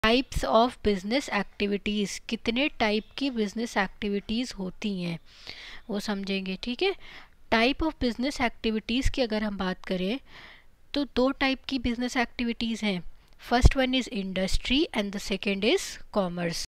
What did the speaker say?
Types of business activities, कितने type की business activities होती हैं वो समझेंगे, ठीक है। टाइप ऑफ बिजनेस एक्टिविटीज़ की अगर हम बात करें तो दो टाइप की बिजनेस एक्टिविटीज़ हैं। First one is industry and the second is commerce.